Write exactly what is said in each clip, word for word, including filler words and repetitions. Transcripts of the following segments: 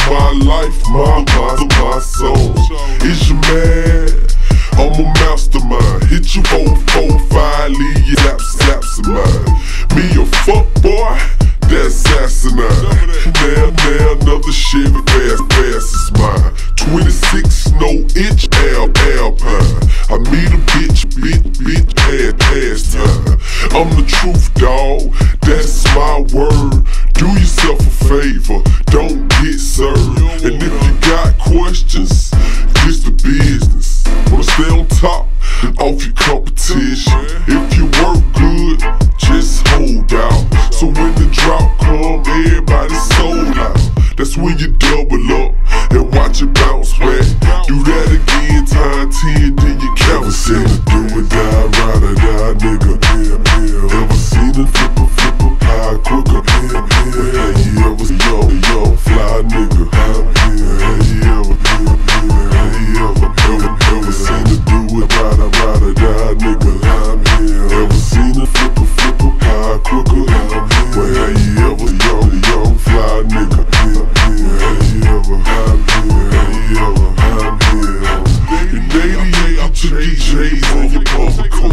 my life, my mind, my soul. Is you mad? I'm a mastermind. Hit you four, four, five, leave you slap, slaps of mine. Me a fuck boy, that's asinine. Now, now another Chevy fast, fast is mine. twenty-six, no inch, Al, Alpine. I meet a bitch, bitch, bitch, ass, ass time. I'm the truth, dawg, that's my word. Do yourself a favor, don't get served. And if you got questions, this the business. Wanna stay on top of your competition. If you work good, just hold out. So when the drop come, everybody's sold out. That's when you double up and watch it bounce back. Do that again, time ten, then you count. Ever seen a do or die, ride or die, nigga? Yeah, yeah. Ever seen a flipper, flipper, pie quicker? Yeah, yeah. Have you ever seen a young, young fly nigga? Yeah, yeah. Have you ever, yeah, yeah. Have you ever, ever, ever seen a do or ride or ride or die, nigga? Yeah, yeah. Ever seen a flipper, flipper, pie quicker? Yeah, yeah. Well, have you ever young, young fly nigga? Yeah, yeah. Have you ever, have you ever, have you ever? In eighty-eight, I took your J's and your bomber coat.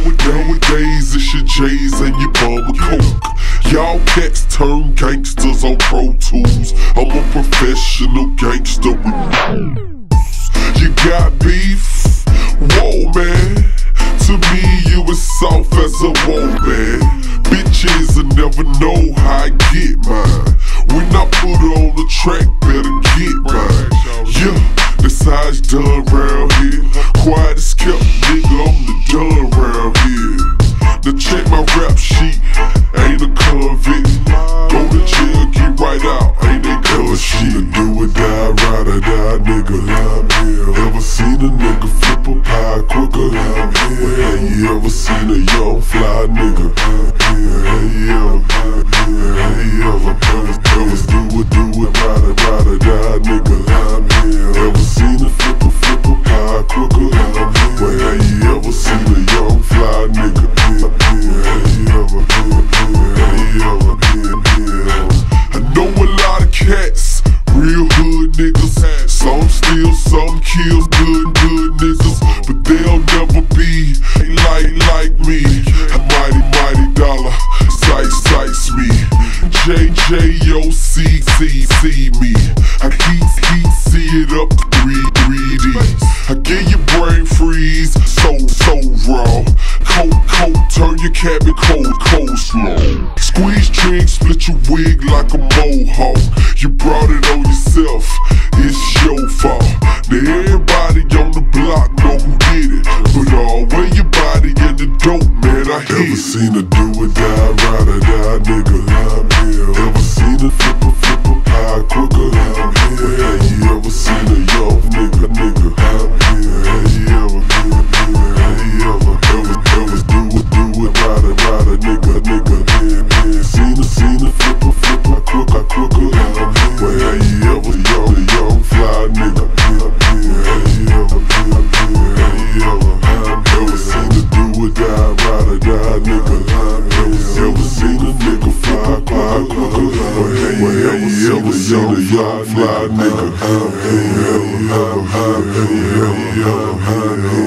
Nowadays, it's your J's and your bomber coke. Y'all cats turn gangsters on Pro Tools. I'm a professional gangster with rules. You got beef? Whoa, man. To me, you as soft as a whoa, man. Bitches will never know how I get mine. When I put her on the track, better get mine. Yeah, that's how it's done round here. Quiet as kept, nigga, I'm the done round here. Now check my rap sheet, ain't a convict. Go to jail, get right out, ain't they cover shit. Do or die, ride or die, nigga. Ever seen a nigga flip a pie quicker? Well, have you ever seen a young fly nigga? Have you ever, have you ever, ever do or do or ride or ride or die, nigga? Ever seen a flip a flip a pie quicker? Well, have you ever seen a young fly nigga? I know a lot of cats, real hood niggas. Some steal, some kill, good, good niggas. But they'll never be like, like me. A mighty, mighty dollar, size, size me. J J O C C C me. I heat, heat, see it up three, three Ds. I give you brain freeze, so, so raw. Cold, cold, turn your cabin cold, cold slow. Squeeze drink, split your wig like a mohawk. You brought it on yourself, it's your fault. Now everybody on the block know who did it. But all way your body in the dope, man, I hit. Ever seen a do or die, ride or die, nigga? Ever seen a flipper, flipper, pie quicker? Well, have you ever seen a young nigga, nigga? Have you ever, have you ever, ever, ever do or do or ride or ride a nigga, nigga? Seen a, seen a flipper, flipper, quicker, quicker? Well, have you ever young, young fly nigga? Have you ever, have you ever, ever seen a do or die, ride or die, nigga? Ever seen a nigga fly, fly quicker? Well, have you ever seen a young fly nigga? Have you ever, have you ever, have you ever,